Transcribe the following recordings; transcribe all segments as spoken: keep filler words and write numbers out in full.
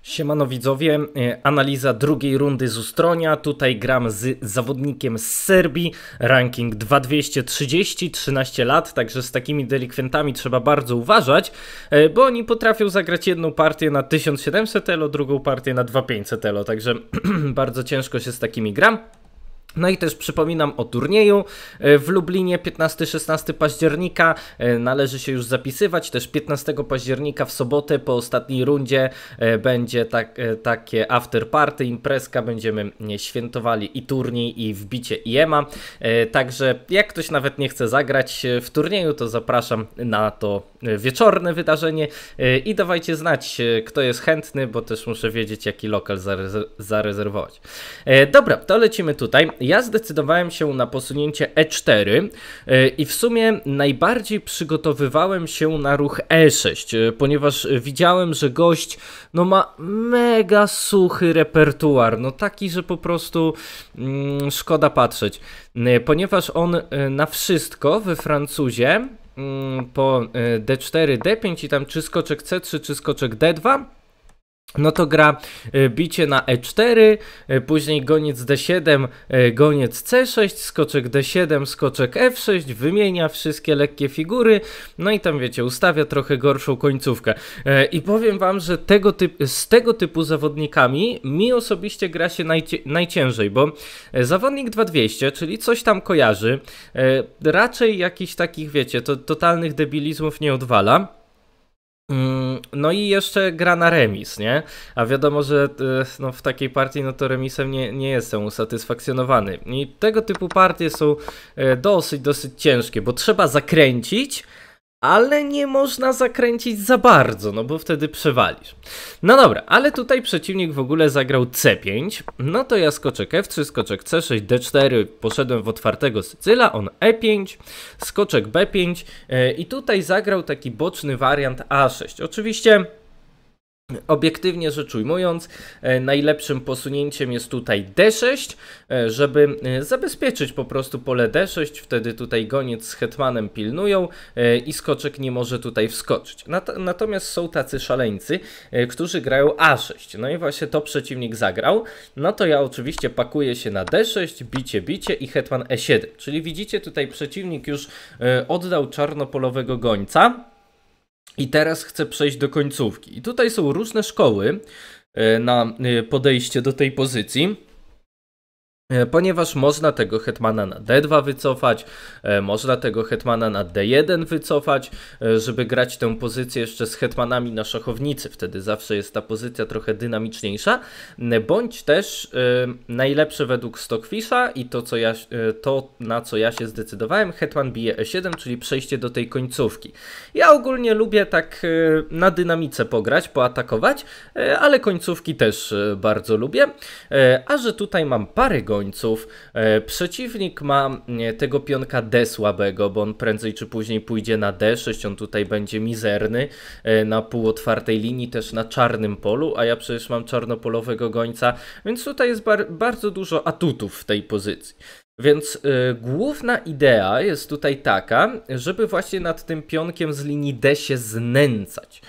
Siemano widzowie, e, analiza drugiej rundy z Ustronia. Tutaj gram z zawodnikiem z Serbii, ranking dwa tysiące dwieście trzydzieści, trzynaście lat, także z takimi delikwentami trzeba bardzo uważać, e, bo oni potrafią zagrać jedną partię na tysiąc siedemset elo, drugą partię na dwa tysiące pięćset elo, także bardzo ciężko się z takimi gram. No i też przypominam o turnieju w Lublinie piętnastego szesnastego października, należy się już zapisywać, też piętnastego października w sobotę po ostatniej rundzie będzie tak, takie after party, imprezka, będziemy świętowali i turniej i wbicie I E M a, także jak ktoś nawet nie chce zagrać w turnieju, to zapraszam na to wieczorne wydarzenie i dawajcie znać, kto jest chętny, bo też muszę wiedzieć, jaki lokal zarezerwować. Dobra, to lecimy tutaj. Ja zdecydowałem się na posunięcie E cztery i w sumie najbardziej przygotowywałem się na ruch E sześć, ponieważ widziałem, że gość no ma mega suchy repertuar, no taki, że po prostu mm, szkoda patrzeć, ponieważ on na wszystko we Francuzie po D cztery, D pięć i tam czy skoczek C trzy, czy skoczek D dwa, no to gra bicie na E cztery, później goniec D siedem, goniec C sześć, skoczek D siedem, skoczek F sześć, wymienia wszystkie lekkie figury, no i tam wiecie, ustawia trochę gorszą końcówkę. I powiem wam, że tego typu, z tego typu zawodnikami mi osobiście gra się najcie, najciężej, bo zawodnik dwa tysiące dwieście, czyli coś tam kojarzy, raczej jakichś takich, wiecie, to, totalnych debilizmów nie odwala. No i jeszcze gra na remis, nie? A wiadomo, że no, w takiej partii no to remisem nie, nie jestem usatysfakcjonowany. I tego typu partie są dosyć, dosyć ciężkie, bo trzeba zakręcić, ale nie można zakręcić za bardzo, no bo wtedy przewalisz. No dobra, ale tutaj przeciwnik w ogóle zagrał C pięć, no to ja skoczek F trzy, skoczek C sześć, D cztery, poszedłem w otwartego Sycyla, on E pięć, skoczek B pięć yy, i tutaj zagrał taki boczny wariant A sześć. Oczywiście obiektywnie rzecz ujmując, e, najlepszym posunięciem jest tutaj D sześć, e, żeby e, zabezpieczyć po prostu pole D sześć, wtedy tutaj goniec z hetmanem pilnują e, i skoczek nie może tutaj wskoczyć. Nat natomiast są tacy szaleńcy, e, którzy grają A sześć, no i właśnie to przeciwnik zagrał, no to ja oczywiście pakuję się na D sześć, bicie, bicie i hetman E siedem, czyli widzicie tutaj przeciwnik już e, oddał czarnopolowego gońca. I teraz chcę przejść do końcówki. I tutaj są różne szkoły na podejście do tej pozycji, ponieważ można tego hetmana na D dwa wycofać, można tego hetmana na D jeden wycofać, żeby grać tę pozycję jeszcze z hetmanami na szachownicy, wtedy zawsze jest ta pozycja trochę dynamiczniejsza, bądź też najlepsze według Stockfisha i to, co ja, to na co ja się zdecydowałem, hetman bije E siedem, czyli przejście do tej końcówki. Ja ogólnie lubię tak na dynamice pograć, poatakować, ale końcówki też bardzo lubię, a że tutaj mam parę gońców, Gońców. E, przeciwnik ma nie, tego pionka D słabego, bo on prędzej czy później pójdzie na D sześć, on tutaj będzie mizerny, e, na półotwartej linii, też na czarnym polu, a ja przecież mam czarnopolowego gońca, więc tutaj jest bar bardzo dużo atutów w tej pozycji. Więc y, główna idea jest tutaj taka, żeby właśnie nad tym pionkiem z linii D się znęcać.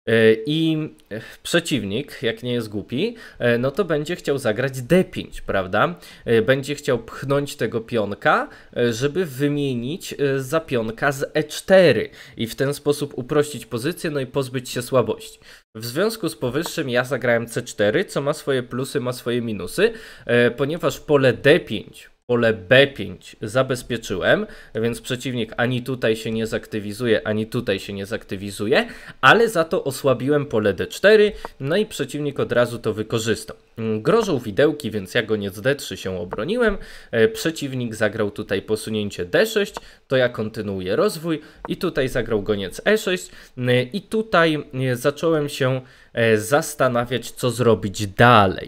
I przeciwnik, jak nie jest głupi, no to będzie chciał zagrać D pięć, prawda? Będzie chciał pchnąć tego pionka, żeby wymienić za pionka z E cztery i w ten sposób uprościć pozycję, no i pozbyć się słabości. W związku z powyższym ja zagrałem C cztery, co ma swoje plusy, ma swoje minusy, ponieważ pole D pięć, pole B pięć zabezpieczyłem, więc przeciwnik ani tutaj się nie zaktywizuje, ani tutaj się nie zaktywizuje, ale za to osłabiłem pole D cztery, no i przeciwnik od razu to wykorzystał. Grożą widełki, więc ja goniec D trzy się obroniłem, przeciwnik zagrał tutaj posunięcie D sześć, to ja kontynuuję rozwój i tutaj zagrał goniec E sześć i tutaj zacząłem się zastanawiać, co zrobić dalej.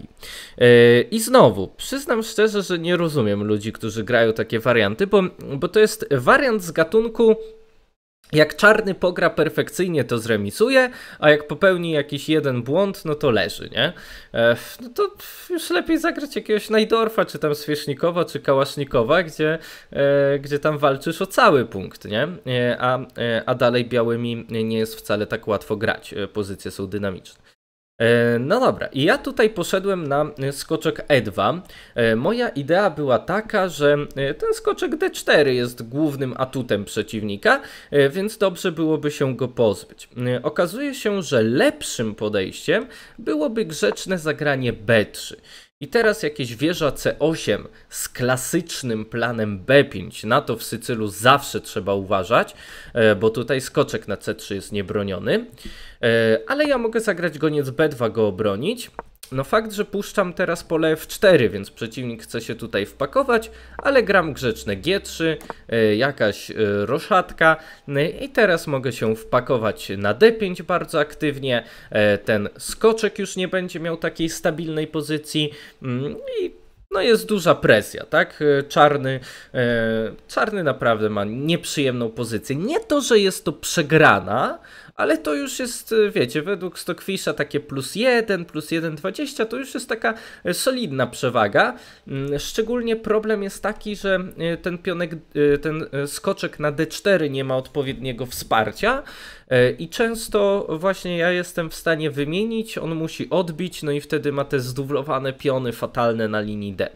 I znowu, przyznam szczerze, że nie rozumiem ludzi, którzy grają takie warianty, bo, bo to jest wariant z gatunku jak czarny pogra perfekcyjnie, to zremisuje, a jak popełni jakiś jeden błąd, no to leży, nie? E, no to już lepiej zagrać jakiegoś Najdorfa, czy tam Swieśnikowa, czy Kałasznikowa, gdzie, e, gdzie tam walczysz o cały punkt, nie? E, a, e, a dalej białymi nie jest wcale tak łatwo grać, e, pozycje są dynamiczne. E, No dobra, i ja tutaj poszedłem na e, skoczek E dwa. E, Moja idea była taka, że e, ten skoczek D cztery jest głównym atutem przeciwnika, e, więc dobrze byłoby się go pozbyć. E, Okazuje się, że lepszym podejściem byłoby grzeczne zagranie B trzy. I teraz jakieś wieża C osiem z klasycznym planem B pięć. Na to w Sycylu zawsze trzeba uważać, e, bo tutaj skoczek na C trzy jest niebroniony. E, Ale ja mogę zagrać goniec B dwa, go obronić. No fakt, że puszczam teraz pole F cztery, więc przeciwnik chce się tutaj wpakować, ale gram grzeczne G trzy, e, jakaś e, roszatka e, i teraz mogę się wpakować na D pięć bardzo aktywnie. E, ten skoczek już nie będzie miał takiej stabilnej pozycji mm, i no jest duża presja, tak? E, Czarny, e, czarny naprawdę ma nieprzyjemną pozycję. Nie to, że jest to przegrana, ale to już jest, wiecie, według Stockfisha takie plus jeden, plus jeden przecinek dwadzieścia to już jest taka solidna przewaga. Szczególnie problem jest taki, że ten pionek, ten skoczek na D cztery nie ma odpowiedniego wsparcia i często właśnie ja jestem w stanie wymienić, on musi odbić, no i wtedy ma te zdublowane piony fatalne na linii D.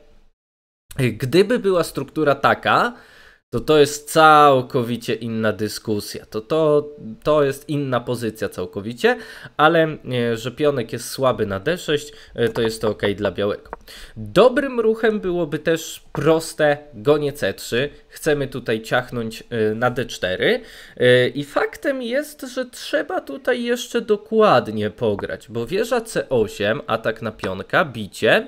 Gdyby była struktura taka, to to jest całkowicie inna dyskusja, to, to, to jest inna pozycja całkowicie, ale e, że pionek jest słaby na D sześć, e, to jest to ok dla białego. Dobrym ruchem byłoby też proste gonie C trzy, chcemy tutaj ciachnąć e, na D cztery e, i faktem jest, że trzeba tutaj jeszcze dokładnie pograć, bo wieża C osiem, atak na pionka, bicie.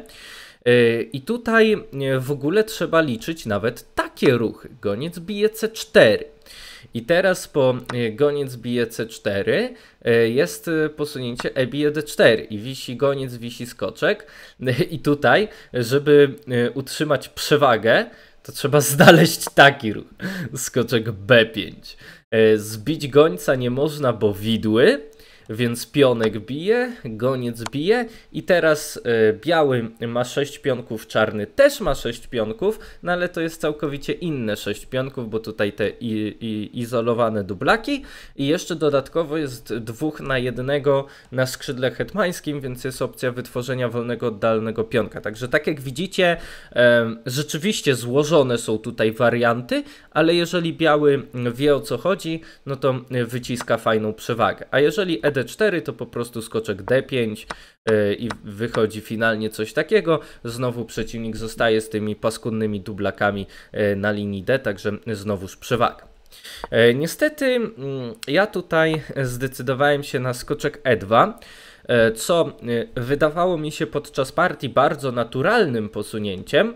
I tutaj w ogóle trzeba liczyć nawet takie ruchy. Goniec bije C cztery. I teraz po goniec bije C cztery jest posunięcie E bije D cztery. I wisi goniec, wisi skoczek. I tutaj, żeby utrzymać przewagę, to trzeba znaleźć taki ruch. Skoczek B pięć. Zbić gońca nie można, bo widły. Więc pionek bije, goniec bije i teraz y, biały ma sześć pionków, czarny też ma sześć pionków, no ale to jest całkowicie inne sześć pionków, bo tutaj te i, i, izolowane dublaki i jeszcze dodatkowo jest dwóch na jednego na skrzydle hetmańskim, więc jest opcja wytworzenia wolnego oddalnego pionka. Także tak jak widzicie, y, rzeczywiście złożone są tutaj warianty, ale jeżeli biały wie, o co chodzi, no to wyciska fajną przewagę. A jeżeli E D cztery, to po prostu skoczek D pięć yy, i wychodzi finalnie coś takiego. Znowu przeciwnik zostaje z tymi paskudnymi dublakami yy, na linii D, także znowuż przewaga. Yy, niestety yy, ja tutaj zdecydowałem się na skoczek E dwa, yy, co yy, wydawało mi się podczas partii bardzo naturalnym posunięciem,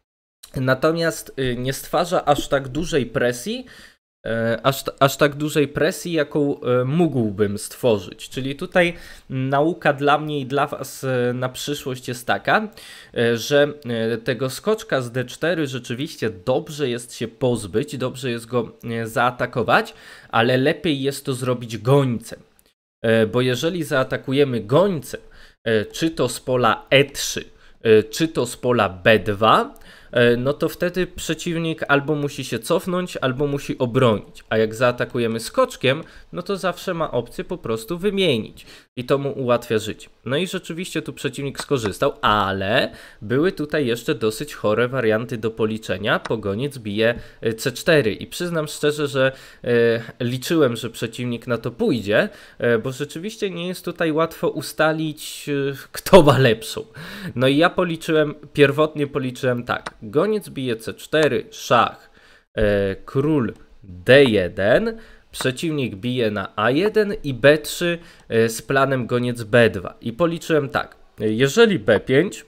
natomiast yy, nie stwarza aż tak dużej presji, Aż, aż tak dużej presji, jaką mógłbym stworzyć. Czyli tutaj nauka dla mnie i dla was na przyszłość jest taka, że tego skoczka z D cztery rzeczywiście dobrze jest się pozbyć, dobrze jest go zaatakować, ale lepiej jest to zrobić gońcem. Bo jeżeli zaatakujemy gońcem, czy to z pola E trzy, czy to z pola B dwa, no to wtedy przeciwnik albo musi się cofnąć, albo musi obronić. A jak zaatakujemy skoczkiem, no to zawsze ma opcję po prostu wymienić. I to mu ułatwia życie. No i rzeczywiście tu przeciwnik skorzystał, ale były tutaj jeszcze dosyć chore warianty do policzenia. Pogoniec bije C cztery i przyznam szczerze, że e, liczyłem, że przeciwnik na to pójdzie, e, bo rzeczywiście nie jest tutaj łatwo ustalić, e, kto ma lepszą. No i ja policzyłem, pierwotnie policzyłem tak. Goniec bije C cztery, szach, e, król D jeden, przeciwnik bije na A jeden i B trzy e, z planem goniec B dwa. I policzyłem tak, jeżeli B pięć,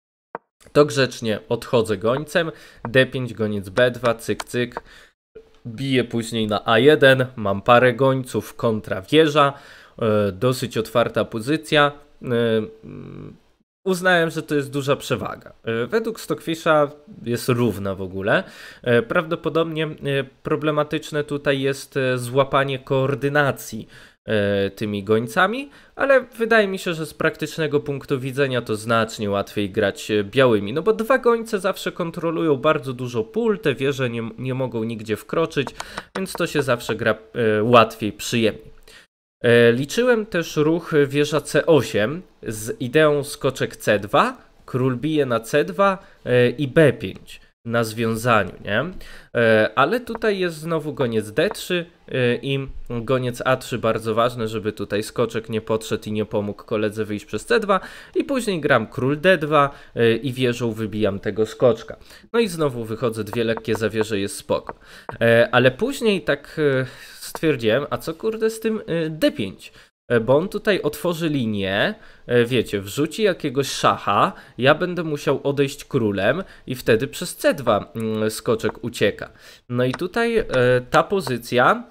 to grzecznie odchodzę gońcem, D pięć, goniec B dwa, cyk, cyk, biję później na A jeden, mam parę gońców kontra wieża, e, dosyć otwarta pozycja, e, uznałem, że to jest duża przewaga. Według Stockfisha jest równa w ogóle. Prawdopodobnie problematyczne tutaj jest złapanie koordynacji tymi gońcami, ale wydaje mi się, że z praktycznego punktu widzenia to znacznie łatwiej grać białymi, no bo dwa gońce zawsze kontrolują bardzo dużo pól, te wieże nie, nie mogą nigdzie wkroczyć, więc to się zawsze gra łatwiej, przyjemniej. E, liczyłem też ruch wieża C osiem z ideą skoczek C dwa, król bije na C dwa e, i B pięć na związaniu, nie? E, ale tutaj jest znowu goniec D trzy e, i goniec A trzy, bardzo ważne, żeby tutaj skoczek nie podszedł i nie pomógł koledze wyjść przez C dwa, i później gram król D dwa e, i wieżą wybijam tego skoczka. No i znowu wychodzę, dwie lekkie zawieże, jest spoko. E, ale później tak e, stwierdziłem, a co kurde z tym e, D pięć? Bo on tutaj otworzy linię, wiecie, wrzuci jakiegoś szacha, ja będę musiał odejść królem i wtedy przez C dwa skoczek ucieka. No i tutaj ta pozycja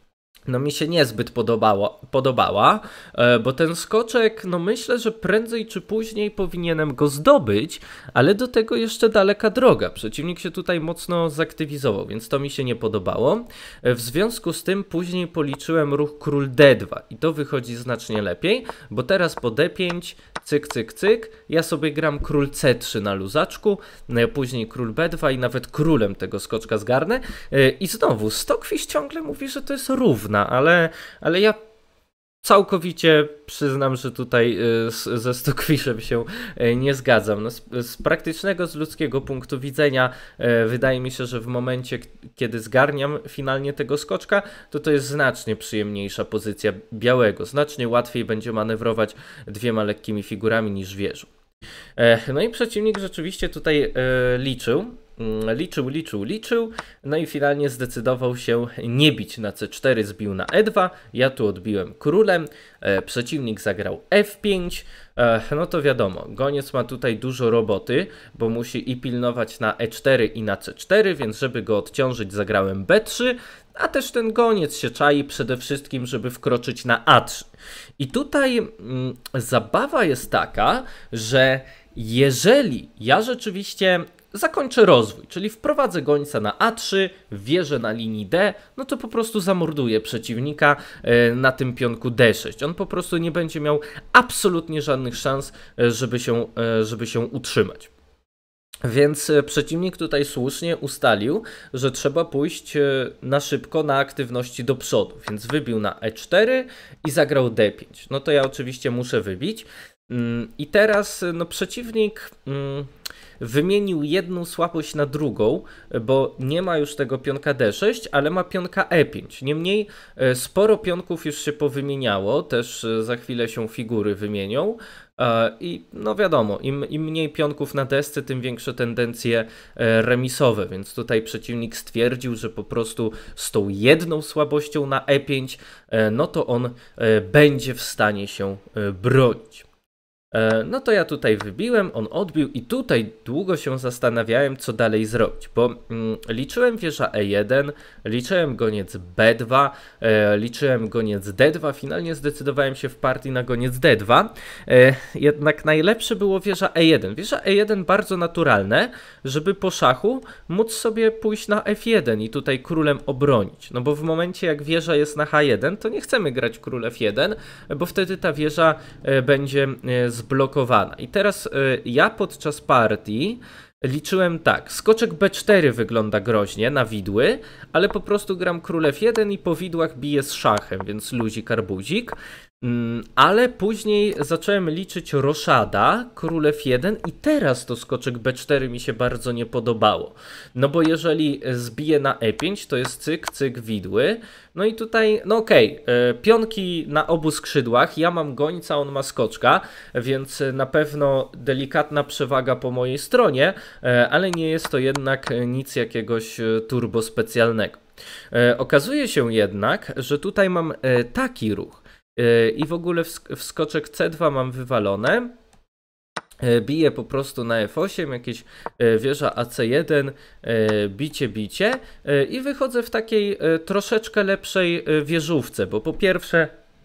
no mi się niezbyt podobała, podobała, bo ten skoczek, no myślę, że prędzej czy później powinienem go zdobyć, ale do tego jeszcze daleka droga. Przeciwnik się tutaj mocno zaktywizował, więc to mi się nie podobało. W związku z tym później policzyłem ruch król D dwa i to wychodzi znacznie lepiej, bo teraz po D pięć, cyk, cyk, cyk, ja sobie gram król C trzy na luzaczku, później król B dwa i nawet królem tego skoczka zgarnę. I znowu, Stockfish ciągle mówi, że to jest równa, ale, ale ja całkowicie przyznam, że tutaj z, ze Stockfishem się nie zgadzam. No z, z praktycznego, z ludzkiego punktu widzenia wydaje mi się, że w momencie, kiedy zgarniam finalnie tego skoczka, to to jest znacznie przyjemniejsza pozycja białego. Znacznie łatwiej będzie manewrować dwiema lekkimi figurami niż wieżą. No i przeciwnik rzeczywiście tutaj liczył. Liczył, liczył, liczył, no i finalnie zdecydował się nie bić na C cztery, zbił na E dwa, ja tu odbiłem królem, e, przeciwnik zagrał F pięć, e, no to wiadomo, goniec ma tutaj dużo roboty, bo musi i pilnować na E cztery i na C cztery, więc żeby go odciążyć zagrałem B trzy, a też ten goniec się czai przede wszystkim, żeby wkroczyć na A trzy. I tutaj mm, zabawa jest taka, że jeżeli ja rzeczywiście zakończę rozwój, czyli wprowadzę gońca na A trzy, wieżę na linii D, no to po prostu zamorduję przeciwnika na tym pionku D sześć. On po prostu nie będzie miał absolutnie żadnych szans, żeby się, żeby się utrzymać. Więc przeciwnik tutaj słusznie ustalił, że trzeba pójść na szybko na aktywności do przodu, więc wybił na E cztery i zagrał D pięć. No to ja oczywiście muszę wybić. I teraz no, przeciwnik wymienił jedną słabość na drugą, bo nie ma już tego pionka D sześć, ale ma pionka E pięć. Niemniej sporo pionków już się powymieniało, też za chwilę się figury wymienią. I no wiadomo, im, im mniej pionków na desce, tym większe tendencje remisowe, więc tutaj przeciwnik stwierdził, że po prostu z tą jedną słabością na E pięć, no to on będzie w stanie się bronić. No to ja tutaj wybiłem, on odbił i tutaj długo się zastanawiałem, co dalej zrobić, bo mm, liczyłem wieża E jeden, liczyłem goniec B dwa, e, liczyłem goniec D dwa, finalnie zdecydowałem się w partii na goniec D dwa, e, jednak najlepsze było wieża E jeden. Wieża E jeden bardzo naturalne, żeby po szachu móc sobie pójść na F jeden i tutaj królem obronić, no bo w momencie jak wieża jest na H jeden, to nie chcemy grać król F jeden, bo wtedy ta wieża e, będzie e, zblokowana. I teraz y, ja podczas partii liczyłem tak, skoczek B cztery wygląda groźnie na widły, ale po prostu gram król F jeden i po widłach biję z szachem, więc luzik arbuzik. Mm, ale później zacząłem liczyć roszada, król F jeden i teraz to skoczek B cztery mi się bardzo nie podobało. No bo jeżeli zbiję na E pięć, to jest cyk, cyk, widły. No i tutaj, no okej, okay, pionki na obu skrzydłach, ja mam gońca, on ma skoczka, więc na pewno delikatna przewaga po mojej stronie, ale nie jest to jednak nic jakiegoś turbo specjalnego. Okazuje się jednak, że tutaj mam taki ruch. I w ogóle w skoczek C dwa mam wywalone. Biję po prostu na F osiem, jakieś wieża A C jeden, bicie, bicie i wychodzę w takiej troszeczkę lepszej wieżówce, bo po pierwsze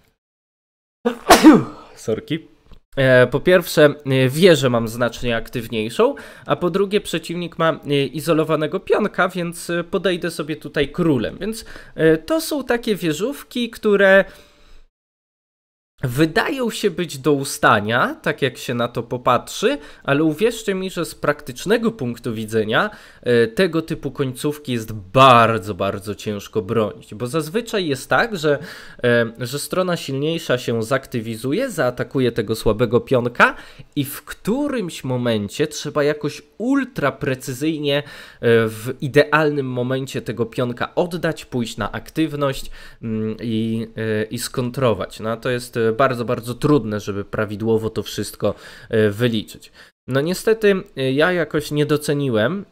sorki. Po pierwsze wieżę mam znacznie aktywniejszą, a po drugie przeciwnik ma izolowanego pionka, więc podejdę sobie tutaj królem, więc to są takie wieżówki, które wydają się być do ustania, tak jak się na to popatrzy, ale uwierzcie mi, że z praktycznego punktu widzenia e, tego typu końcówki jest bardzo, bardzo ciężko bronić, bo zazwyczaj jest tak, że, e, że strona silniejsza się zaktywizuje, zaatakuje tego słabego pionka i w którymś momencie trzeba jakoś ultra precyzyjnie e, w idealnym momencie tego pionka oddać, pójść na aktywność mm, i, e, i skontrować. No to jest bardzo, bardzo trudne, żeby prawidłowo to wszystko wyliczyć. No niestety ja jakoś nie doceniłem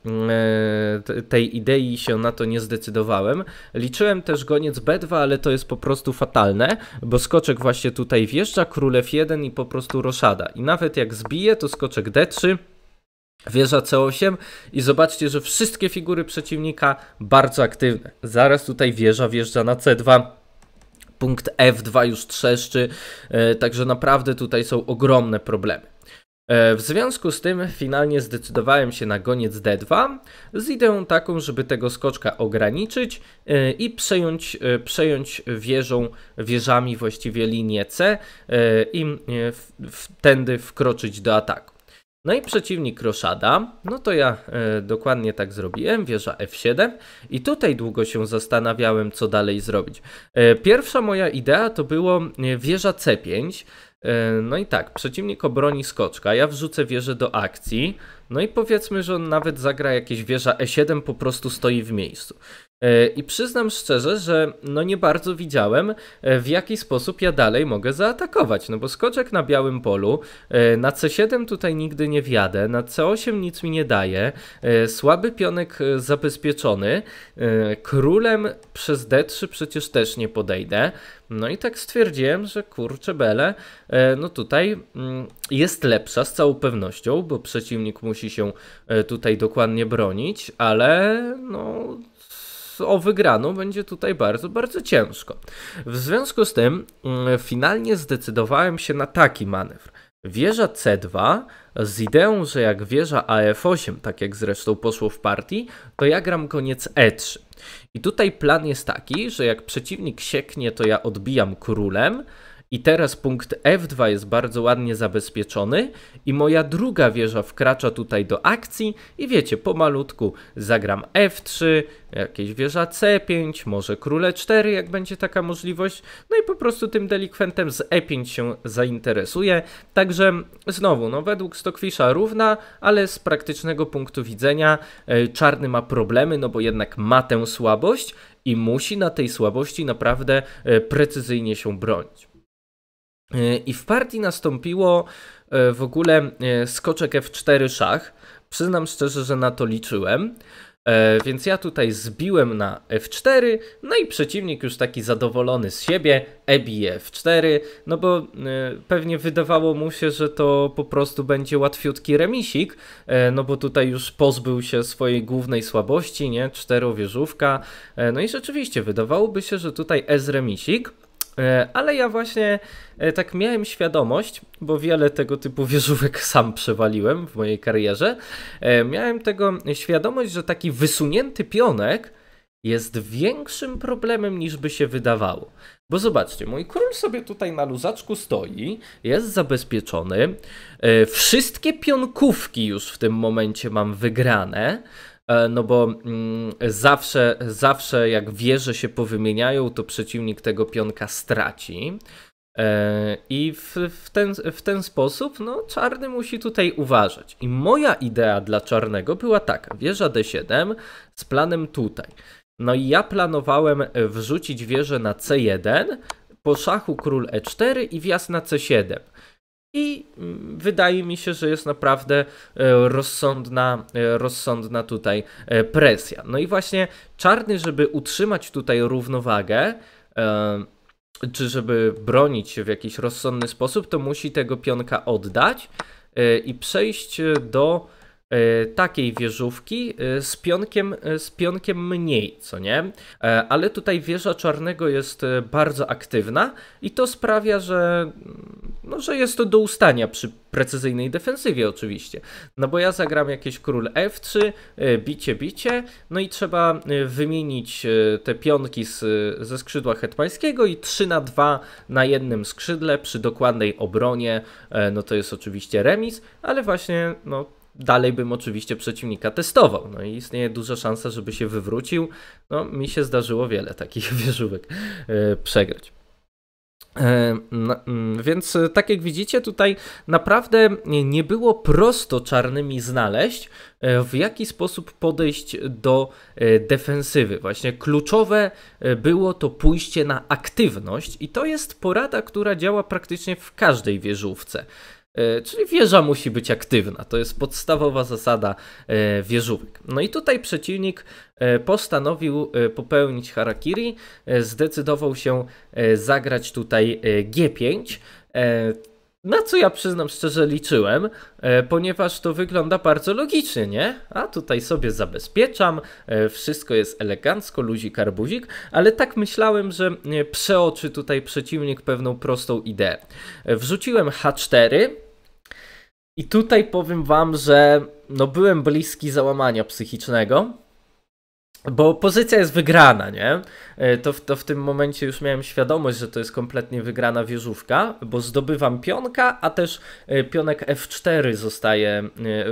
tej idei i się na to nie zdecydowałem. Liczyłem też goniec B dwa, ale to jest po prostu fatalne, bo skoczek właśnie tutaj wjeżdża, król F jeden i po prostu roszada. I nawet jak zbije, to skoczek D trzy, wieża C osiem i zobaczcie, że wszystkie figury przeciwnika bardzo aktywne. Zaraz tutaj wieża wjeżdża na C dwa. Punkt F dwa już trzeszczy, także naprawdę tutaj są ogromne problemy. W związku z tym finalnie zdecydowałem się na goniec D dwa z ideą taką, żeby tego skoczka ograniczyć i przejąć, przejąć wieżą, wieżami właściwie linię C i wtedy wkroczyć do ataku. No i przeciwnik roszada, no to ja e, dokładnie tak zrobiłem, wieża F siedem i tutaj długo się zastanawiałem, co dalej zrobić. E, pierwsza moja idea to było e, wieża C pięć, e, no i tak, przeciwnik obroni skoczka, ja wrzucę wieżę do akcji, no i powiedzmy, że on nawet zagra jakieś wieża E siedem, po prostu stoi w miejscu. I przyznam szczerze, że no nie bardzo widziałem, w jaki sposób ja dalej mogę zaatakować, no bo skoczek na białym polu, na C siedem tutaj nigdy nie wjadę, na C osiem nic mi nie daje, słaby pionek zabezpieczony, królem przez D trzy przecież też nie podejdę, no i tak stwierdziłem, że kurczę bele, no tutaj jest lepsza z całą pewnością, bo przeciwnik musi się tutaj dokładnie bronić, ale no o wygraną będzie tutaj bardzo, bardzo ciężko. W związku z tym finalnie zdecydowałem się na taki manewr. Wieża C dwa z ideą, że jak wieża A F osiem, tak jak zresztą poszło w partii, to ja gram koniec E trzy. I tutaj plan jest taki, że jak przeciwnik sieknie, to ja odbijam królem, i teraz punkt F dwa jest bardzo ładnie zabezpieczony i moja druga wieża wkracza tutaj do akcji i wiecie, pomalutku zagram F trzy, jakieś wieża C pięć, może król E cztery, jak będzie taka możliwość, no i po prostu tym delikwentem z E pięć się zainteresuję. Także znowu, no według Stockfisha równa, ale z praktycznego punktu widzenia e, czarny ma problemy, no bo jednak ma tę słabość i musi na tej słabości naprawdę e, precyzyjnie się bronić. I w partii nastąpiło w ogóle skoczek F cztery szach. Przyznam szczerze, że na to liczyłem. Więc ja tutaj zbiłem na F cztery, no i przeciwnik już taki zadowolony z siebie E bije F cztery, no bo pewnie wydawało mu się, że to po prostu będzie łatwiutki remisik, no bo tutaj już pozbył się swojej głównej słabości, nie? Czterowieżówka. No i rzeczywiście wydawałoby się, że tutaj S remisik. Ale ja właśnie tak miałem świadomość, bo wiele tego typu wieżówek sam przewaliłem w mojej karierze. Miałem tego świadomość, że taki wysunięty pionek jest większym problemem niż by się wydawało. Bo zobaczcie, mój król sobie tutaj na luzaczku stoi, jest zabezpieczony. Wszystkie pionkówki już w tym momencie mam wygrane. No bo mm, zawsze, zawsze jak wieże się powymieniają, to przeciwnik tego pionka straci. E, I w, w, ten, w ten sposób no, czarny musi tutaj uważać. I moja idea dla czarnego była taka. Wieża D siedem z planem tutaj. No i ja planowałem wrzucić wieżę na C jeden, po szachu król E cztery i wjazd na C siedem. I wydaje mi się, że jest naprawdę rozsądna, rozsądna tutaj presja. No i właśnie czarny, żeby utrzymać tutaj równowagę, czy żeby bronić się w jakiś rozsądny sposób, to musi tego pionka oddać i przejść do takiej wieżówki z pionkiem, z pionkiem mniej, co nie? Ale tutaj wieża czarnego jest bardzo aktywna i to sprawia, że, no, że jest to do ustania przy precyzyjnej defensywie oczywiście. No bo ja zagram jakieś król F trzy, bicie, bicie, no i trzeba wymienić te pionki z, ze skrzydła hetmańskiego i trzy na dwa na jednym skrzydle przy dokładnej obronie, no to jest oczywiście remis, ale właśnie, no dalej bym oczywiście przeciwnika testował, no i istnieje duża szansa, żeby się wywrócił. No mi się zdarzyło wiele takich wieżówek e, przegrać. E, no, więc tak jak widzicie, tutaj naprawdę nie było prosto czarnymi znaleźć, e, w jaki sposób podejść do e, defensywy. Właśnie kluczowe było to pójście na aktywność i to jest porada, która działa praktycznie w każdej wieżówce. Czyli wieża musi być aktywna, to jest podstawowa zasada wieżówek. No i tutaj przeciwnik postanowił popełnić harakiri, zdecydował się zagrać tutaj G pięć, na co ja przyznam szczerze liczyłem, ponieważ to wygląda bardzo logicznie, nie? A tutaj sobie zabezpieczam, wszystko jest elegancko, luzik, arbuzik, ale tak myślałem, że przeoczy tutaj przeciwnik pewną prostą ideę. Wrzuciłem H cztery i tutaj powiem wam, że no byłem bliski załamania psychicznego, bo pozycja jest wygrana, nie? To w, to w tym momencie już miałem świadomość, że to jest kompletnie wygrana wieżówka, bo zdobywam pionka, a też pionek F cztery zostaje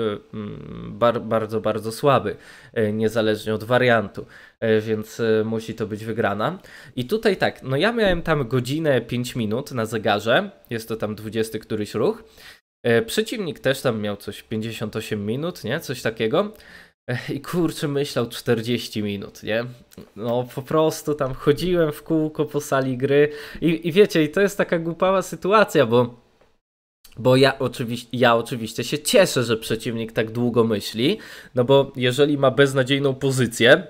bar, bardzo, bardzo słaby, niezależnie od wariantu, więc musi to być wygrana. I tutaj tak, no ja miałem tam godzinę pięć minut na zegarze, jest to tam dwudziesty któryś ruch. Przeciwnik też tam miał coś pięćdziesiąt osiem minut, nie? Coś takiego. I kurczę, myślał czterdzieści minut, nie? No po prostu tam chodziłem w kółko po sali gry i, i wiecie, i to jest taka głupała sytuacja, bo, bo ja, oczywiście, ja oczywiście się cieszę, że przeciwnik tak długo myśli, no bo jeżeli ma beznadziejną pozycję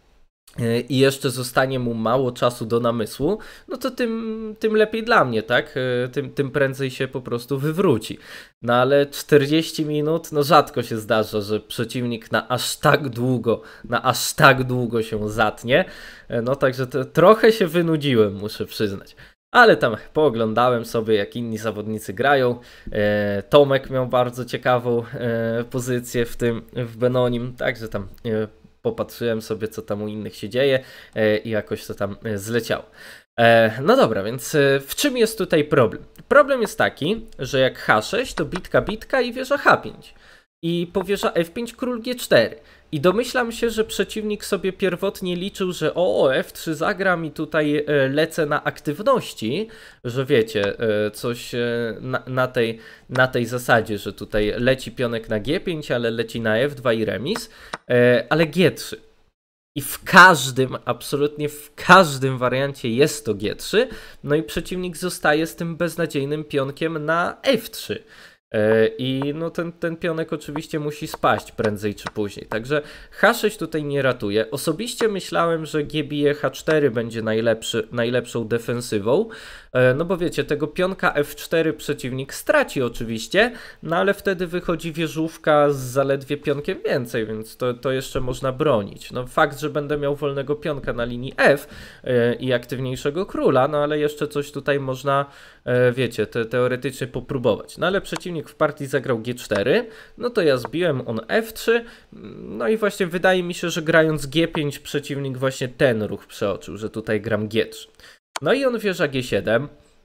i jeszcze zostanie mu mało czasu do namysłu, no to tym, tym lepiej dla mnie, tak? Tym, tym prędzej się po prostu wywróci. No ale czterdzieści minut, no rzadko się zdarza, że przeciwnik na aż tak długo, na aż tak długo się zatnie. No także to, trochę się wynudziłem, muszę przyznać. Ale tam pooglądałem sobie, jak inni zawodnicy grają. E, Tomek miał bardzo ciekawą e, pozycję w tym, w Benonim, także tam e, popatrzyłem sobie, co tam u innych się dzieje e, i jakoś to tam e, zleciało. E, no dobra, więc e, w czym jest tutaj problem? Problem jest taki, że jak H sześć to bitka, bitka i wieża H pięć. I po wieża F pięć król G cztery. I domyślam się, że przeciwnik sobie pierwotnie liczył, że o, F trzy zagram i tutaj e, lecę na aktywności, że wiecie, e, coś e, na, na, tej, na tej zasadzie, że tutaj leci pionek na G pięć, ale leci na F dwa i remis, e, ale G trzy. I w każdym, absolutnie w każdym wariancie jest to G trzy, no i przeciwnik zostaje z tym beznadziejnym pionkiem na F trzy. I no ten, ten pionek oczywiście musi spaść prędzej czy później, także H sześć tutaj nie ratuje. Osobiście myślałem, że G bije H cztery będzie najlepszy, najlepszą defensywą, no bo wiecie, tego pionka F cztery przeciwnik straci oczywiście, no ale wtedy wychodzi wieżówka z zaledwie pionkiem więcej, więc to, to jeszcze można bronić. No fakt, że będę miał wolnego pionka na linii F i aktywniejszego króla, no ale jeszcze coś tutaj można, wiecie, te, teoretycznie popróbować. No ale przeciwnik w partii zagrał G cztery, no to ja zbiłem on F trzy, no i właśnie wydaje mi się, że grając G pięć przeciwnik właśnie ten ruch przeoczył, że tutaj gram G trzy. No i on wieża G siedem,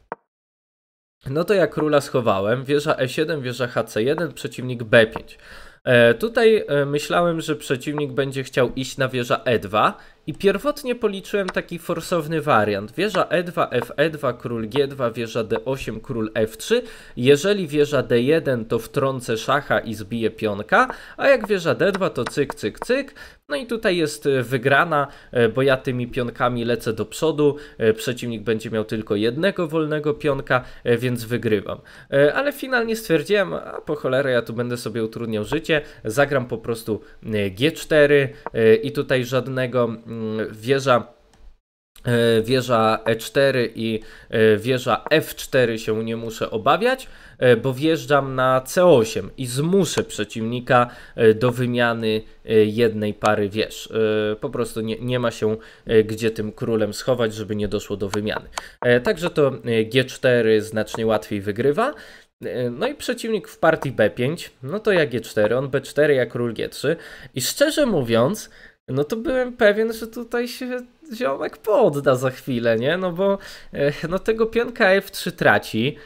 no to ja króla schowałem, wieża E siedem, wieża H C jeden, przeciwnik B pięć. E, tutaj e, myślałem, że przeciwnik będzie chciał iść na wieża E dwa i pierwotnie policzyłem taki forsowny wariant. Wieża E dwa, F E dwa, król G dwa, wieża D osiem, król F trzy. Jeżeli wieża D jeden, to wtrącę szacha i zbiję pionka, a jak wieża D dwa, to cyk, cyk, cyk. No i tutaj jest wygrana, bo ja tymi pionkami lecę do przodu, przeciwnik będzie miał tylko jednego wolnego pionka, więc wygrywam. Ale finalnie stwierdziłem, a po cholerę ja tu będę sobie utrudniał życie, zagram po prostu G cztery i tutaj żadnego wieża wieża E cztery i wieża F cztery się nie muszę obawiać, bo wjeżdżam na C osiem i zmuszę przeciwnika do wymiany jednej pary wież. Po prostu nie, nie ma się gdzie tym królem schować, żeby nie doszło do wymiany. Także to G cztery znacznie łatwiej wygrywa. No i przeciwnik w partii B pięć, no to ja G cztery, on B cztery, ja król G trzy i szczerze mówiąc, no to byłem pewien, że tutaj się ziomek podda za chwilę, nie? No bo no tego pionka F trzy traci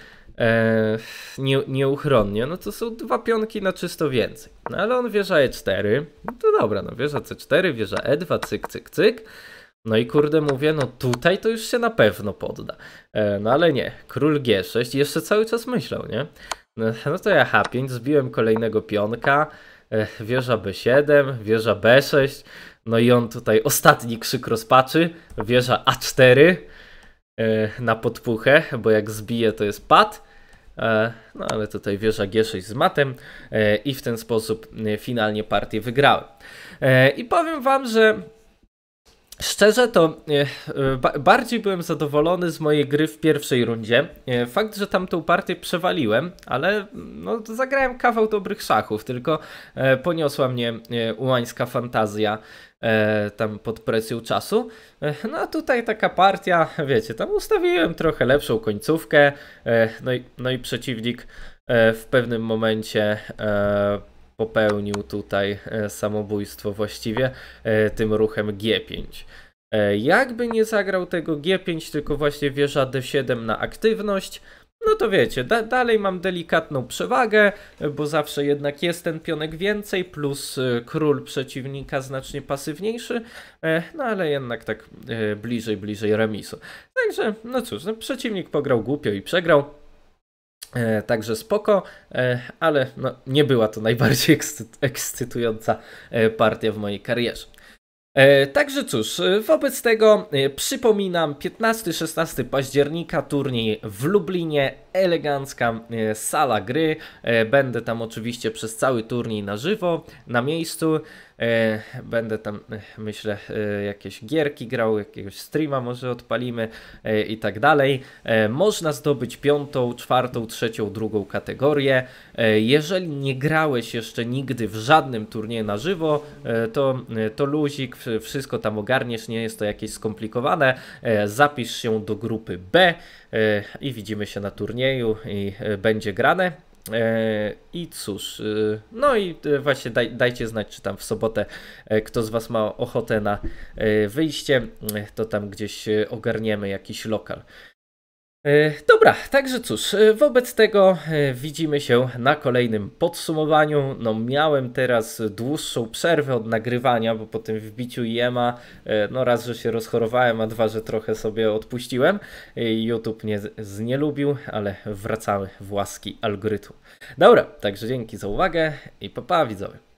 e, nie, nieuchronnie, no to są dwa pionki na czysto więcej. No ale on wieża E cztery, no to dobra, no wieża C cztery, wieża E dwa, cyk, cyk, cyk. No i kurde mówię, no tutaj to już się na pewno podda. E, no ale nie, król G sześć jeszcze cały czas myślał, nie? No, no to ja H pięć, zbiłem kolejnego pionka, e, wieża B siedem, wieża B sześć, no i on tutaj ostatni krzyk rozpaczy, wieża A cztery e, na podpuchę, bo jak zbije to jest pad. E, no ale tutaj wieża G sześć z matem e, i w ten sposób e, finalnie partię wygrałem. E, I powiem wam, że szczerze to e, bardziej byłem zadowolony z mojej gry w pierwszej rundzie. E, fakt, że tamtą partię przewaliłem, ale no, zagrałem kawał dobrych szachów, tylko e, poniosła mnie e, ułańska fantazja e, tam pod presją czasu. E, no a tutaj taka partia, wiecie, tam ustawiłem trochę lepszą końcówkę, e, no, i, no i przeciwnik e, w pewnym momencie e, popełnił tutaj samobójstwo właściwie tym ruchem G pięć. Jakby nie zagrał tego G pięć, tylko właśnie wieża D siedem na aktywność, no to wiecie, da dalej mam delikatną przewagę, bo zawsze jednak jest ten pionek więcej, plus król przeciwnika znacznie pasywniejszy, no ale jednak tak bliżej, bliżej remisu. Także, no cóż, no, przeciwnik pograł głupio i przegrał. E, także spoko, e, ale no, nie była to najbardziej ekscy ekscytująca e, partia w mojej karierze. E, także cóż, wobec tego e, przypominam, piętnastego szesnastego października turniej w Lublinie, elegancka e, sala gry, e, będę tam oczywiście przez cały turniej na żywo, na miejscu, e, będę tam e, myślę e, jakieś gierki grał, jakiegoś streama może odpalimy e, i tak dalej. E, można zdobyć piątą, czwartą, trzecią, drugą kategorię. E, jeżeli nie grałeś jeszcze nigdy w żadnym turnieju na żywo, e, to, e, to luzik, wszystko tam ogarniesz, nie jest to jakieś skomplikowane. E, zapisz się do grupy B e, i widzimy się na turnieju i e, będzie grane. E, I cóż, e, no i e, właśnie daj, dajcie znać, czy tam w sobotę e, kto z was ma ochotę na e, wyjście, e, to tam gdzieś e, ogarniemy jakiś lokal. E, dobra, także cóż, e, wobec tego e, widzimy się na kolejnym podsumowaniu. No miałem teraz dłuższą przerwę od nagrywania, bo po tym wbiciu I M a, e, no raz, że się rozchorowałem, a dwa, że trochę sobie odpuściłem. E, YouTube mnie znielubił, ale wracamy w łaski algorytmu. Dobra, także dzięki za uwagę i pa pa widzowie.